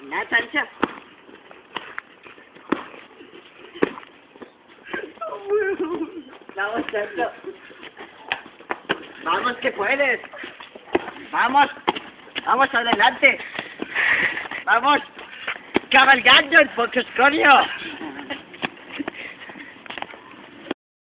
Ya, Sancho. Vamos, Sancho. Vamos que puedes. Vamos. Vamos adelante. Vamos. Cabalgando el Pocoscorio.